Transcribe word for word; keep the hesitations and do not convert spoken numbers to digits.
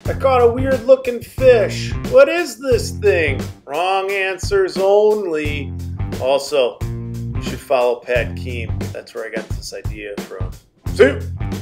I caught a weird looking fish. What is this thing? Wrong answers only. Also, you should follow Pat Keem. That's where I got this idea from. See you.